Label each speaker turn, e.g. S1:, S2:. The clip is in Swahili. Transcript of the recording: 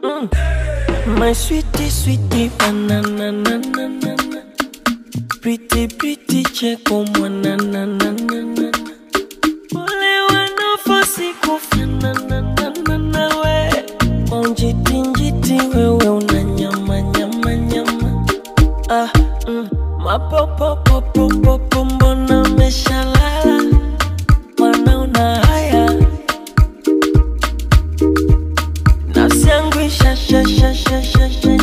S1: My sweetie, sweetie banana, na na na na. Pretty, pretty cheko mwana, na na na na. Ole wanafosi kufana, na na na na we. Onjiti njiti wewe unanyama, nyama, nyama. Mapopopopopopo mbona meshalala. Wana una haya. Nafsi yangu isha, sha, sha, sha, sha, sha.